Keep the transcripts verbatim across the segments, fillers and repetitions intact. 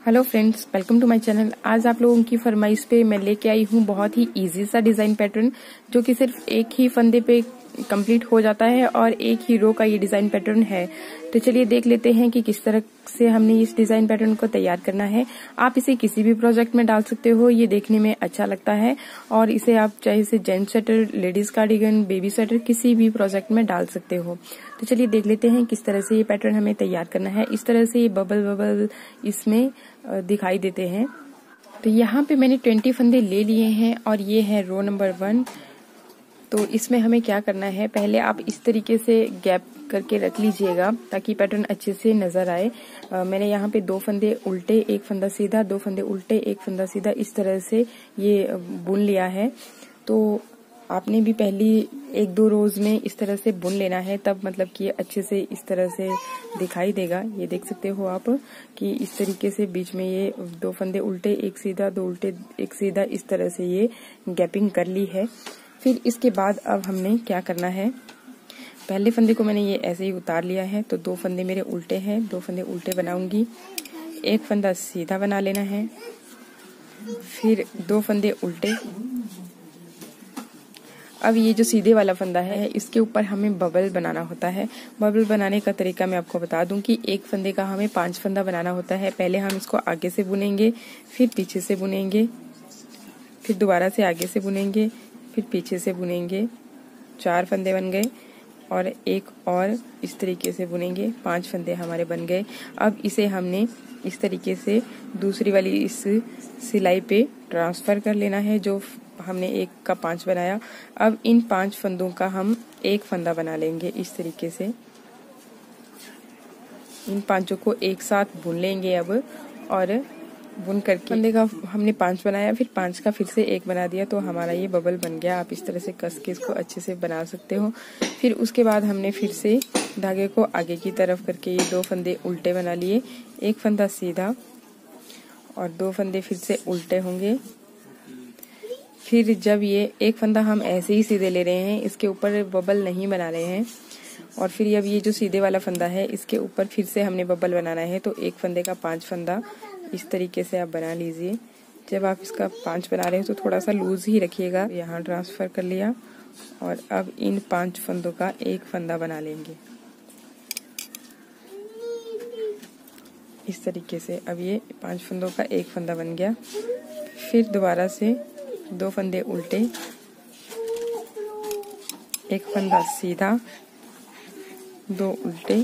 Hello friends, welcome to my channel. आज आप लोगों की फरमाइश पे मैं लेके आई हूँ बहुत ही इजी सा डिजाइन पैटर्न, जो कि सिर्फ एक ही फंदे पे कंप्लीट हो जाता है और एक ही रो का ये डिजाइन पैटर्न है। तो चलिए देख लेते हैं कि किस तरह से हमने इस डिजाइन पैटर्न को तैयार करना है। आप इसे किसी भी प्रोजेक्ट में डाल सकते हो, ये देखने में अच्छा लगता है और इसे आप चाहे इसे gents sweater, ladies cardigan, baby sweater किसी भी प्रोजेक्ट में डाल सकते हो। तो चलिए देख लेते हैं किस तरह से ये पैटर्न हमें तैयार करना है। इस तरह से ये बबल बबल इसमें दिखाई देते हैं। तो यहाँ पे मैंने ट्वेंटी फंदे ले लिए हैं और ये है रो नंबर वन। तो इसमें हमें क्या करना है, पहले आप इस तरीके से गैप करके रख लीजिएगा ताकि पैटर्न अच्छे से नजर आए। आ, मैंने यहाँ पे दो फंदे उल्टे, एक फंदा सीधा, दो फंदे उल्टे, एक फंदा सीधा, इस तरह से ये बुन लिया है। तो आपने भी पहली एक दो रोज में इस तरह से बुन लेना है, तब मतलब कि अच्छे से इस तरह से दिखाई देगा। ये देख सकते हो आप कि इस तरीके से बीच में ये दो फंदे उल्टे, एक सीधा, दो उल्टे, एक सीधा, इस तरह से ये गैपिंग कर ली है। फिर इसके बाद अब हमने क्या करना है, पहले फंदे को मैंने ये ऐसे ही उतार लिया है। तो दो फंदे मेरे उल्टे हैं, दो फंदे उल्टे बनाऊंगी, एक फंदा सीधा बना लेना है, फिर दो फंदे उल्टे। अब ये जो सीधे वाला फंदा है, इसके ऊपर हमें बबल बनाना होता है। बबल बनाने का तरीका मैं आपको बता दूं कि एक फंदे का हमें पांच फंदा बनाना होता है। पहले हम इसको आगे से बुनेंगे, फिर पीछे से बुनेंगे, फिर दोबारा से आगे से बुनेंगे, फिर पीछे से बुनेंगे। चार फंदे बन गए और एक और इस तरीके से बुनेंगे, पांच फंदे हमारे बन गए। अब इसे हमने इस तरीके से दूसरी वाली इस सिलाई पे ट्रांसफर कर लेना है, जो हमने एक का पांच बनाया। अब इन पांच फंदों का हम एक फंदा बना लेंगे इस तरीके से। इन पांचों को एक साथ बुन लेंगे अब, और बुन करके फंदे का हमने पांच बनाया, फिर पांच का फिर से एक बना दिया, तो हमारा ये बबल बन गया। आप इस तरह से कस के इसको अच्छे से बना सकते हो। फिर उसके बाद हमने फिर से धागे को आगे की तरफ करके ये दो फंदे उल्टे बना लिए, एक फंदा सीधा और दो फंदे फिर से उल्टे होंगे। फिर जब ये एक फंदा हम ऐसे ही सीधे ले रहे हैं, इसके ऊपर बबल नहीं बना रहे हैं, और फिर अब ये जो सीधे वाला फंदा है इसके ऊपर फिर से हमने बबल बनाना है। तो एक फंदे का पांच फंदा इस तरीके से आप बना लीजिए। जब आप इसका पांच बना रहे हो तो थोड़ा सा लूज ही रखिएगा। यहाँ ट्रांसफर कर लिया और अब इन पांच फंदों का एक फंदा बना लेंगे इस तरीके से। अब ये पांच फंदों का एक फंदा बन गया। फिर दोबारा से दो फंदे उल्टे, एक फंदा सीधा, दो उल्टे,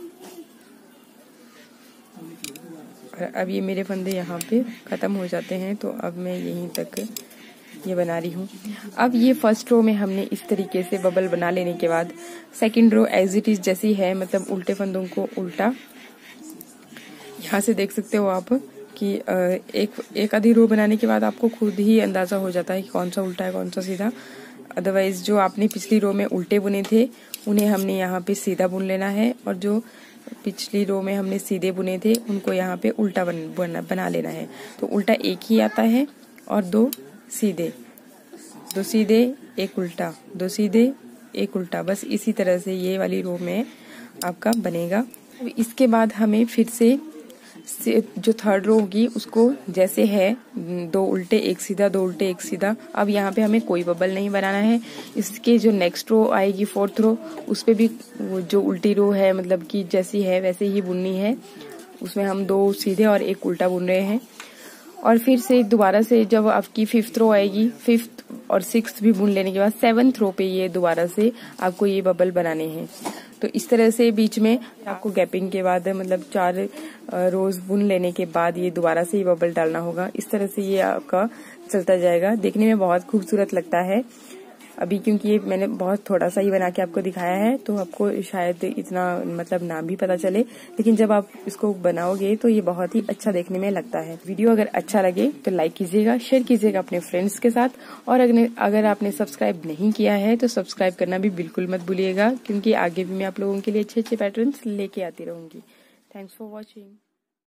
और अब ये मेरे फंदे यहाँ पे खत्म हो जाते हैं। तो अब मैं यहीं तक ये बना रही हूँ। अब ये फर्स्ट रो में हमने इस तरीके से बबल बना लेने के बाद second row as it is जैसी है, मतलब उल्टे फंदों को उल्टा। यहाँ से देख सकते हो आप कि एक एक आधी रो बनाने के बाद आपको खुद ही अंदाजा हो जाता है कि कौन सा उल्टा है कौन सा सीधा। अदरवाइज जो आपने पिछली रो में उल्टे बुने थे उन्हें हमने यहाँ पे सीधा बुन लेना है, और जो पिछली रो में हमने सीधे बुने थे उनको यहाँ पे उल्टा बन, बना, बना लेना है। तो उल्टा एक ही आता है और दो सीधे, दो सीधे एक उल्टा, दो सीधे एक उल्टा, बस इसी तरह से ये वाली रो में आपका बनेगा। इसके बाद हमें फिर से से जो थर्ड रो होगी उसको जैसे है, दो उल्टे एक सीधा, दो उल्टे एक सीधा। अब यहाँ पे हमें कोई बबल नहीं बनाना है। इसके जो नेक्स्ट रो आएगी फोर्थ रो, उस पे भी वो जो उल्टी रो है मतलब कि जैसी है वैसे ही बुननी है। उसमें हम दो सीधे और एक उल्टा बुन रहे हैं। और फिर से दोबारा से जब आपकी फिफ्थ रो आएगी, फिफ्थ और सिक्स्थ भी बुन लेने के बाद सेवन्थ रो पे ये दोबारा से आपको ये बबल बनाने हैं। तो इस तरह से बीच में आपको गैपिंग के बाद मतलब चार रोज बुन लेने के बाद ये दोबारा से ये बबल डालना होगा। इस तरह से ये आपका चलता जाएगा। देखने में बहुत खूबसूरत लगता है। अभी क्योंकि ये मैंने बहुत थोड़ा सा ही बना के आपको दिखाया है तो आपको शायद इतना मतलब नाम भी पता चले, लेकिन जब आप इसको बनाओगे तो ये बहुत ही अच्छा देखने में लगता है। वीडियो अगर अच्छा लगे तो लाइक कीजिएगा, शेयर कीजिएगा अपने फ्रेंड्स के साथ, और अगर अगर आपने सब्सक्राइब नहीं किया है तो सब्सक्राइब करना भी बिल्कुल मत भूलिएगा, क्योंकि आगे भी मैं आप लोगों के लिए अच्छे अच्छे पैटर्न्स लेके आती रहूंगी। Thanks for watching.